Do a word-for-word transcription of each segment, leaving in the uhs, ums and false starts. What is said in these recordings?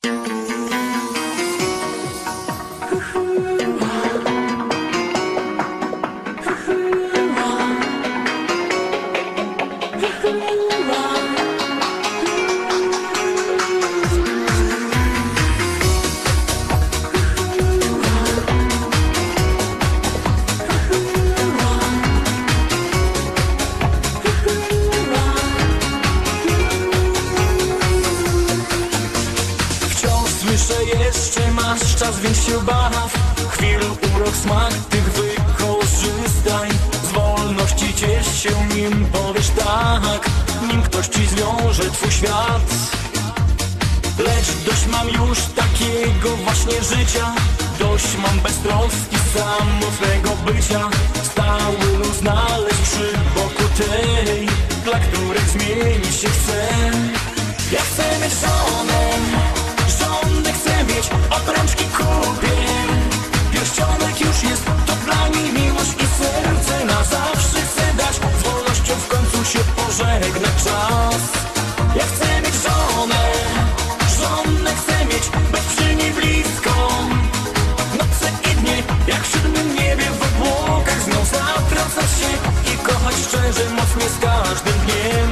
Jeszcze masz czas, więc się baw. Chwil, urok, smak tych wykorzystaj. Z wolności ciesz się, nim powiesz tak, nim ktoś ci zwiąże twój świat. Lecz dość mam już takiego właśnie życia. Dość mam beztroski samotnego bycia. Stały luz znaleźć przy boku tej, dla których zmienić się chcę. Ja chcę mieć żonę, żonę chcę mieć, obrączki kupię. Pierścionek już jest, to dla niej miłość i serce na zawsze chcę dać. Z wolnością w końcu się pożegna czas. Ja chcę mieć żonę, żonę chcę mieć, być przy niej blisko. Noce i dnie, jak w siódmym niebie w obłokach, z nią zatracać się i kochać szczerze, mocnie z każdym dniem.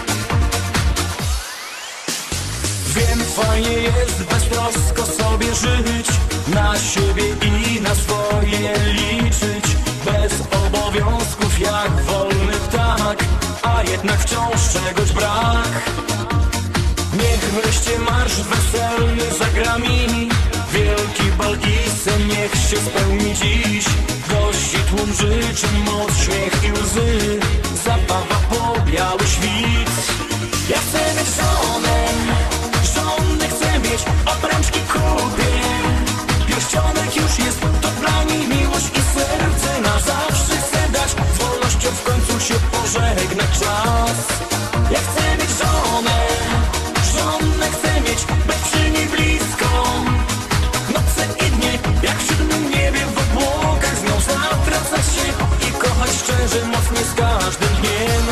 Wiem, fajnie jest beztrosko sobie żyć, na siebie i na swoje liczyć, bez obowiązków jak wolny ptak, a jednak wciąż czegoś brak. Niech wreszcie marsz weselny zagra mi, wielki bal i sen niech się spełni dziś. Gości tłum życzy, moc, śmiech i łzy, zabawa po biały świt. Ja chcę mieć żonę, żonę chcę mieć, obrączki kupię. Pierścionek już jest, to dla niej miłość i serce na zawsze chcę dać. Z wolnością w końcu się pożegna czas. Ja chcę mieć żonę, żonę chcę mieć, być przy niej blisko. Noce i dnie, jak w siódmym niebie w obłokach, z nią zatracać się i kochać szczerze, mocnie z każdym dniem.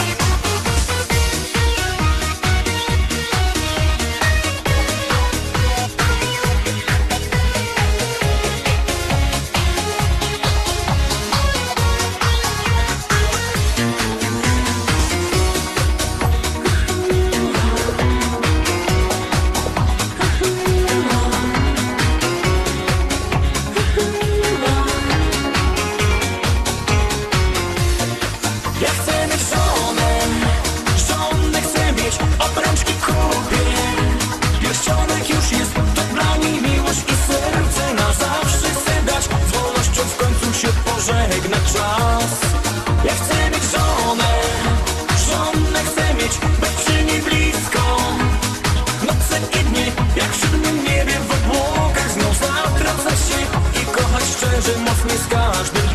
Pożegna czas. Ja chcę mieć żonę, żonę chcę mieć, być przy niej blisko. Noce i dnie, jak w siódmym niebie w obłokach, z nią zatracać się i kochać szczerze, mocniej z każdym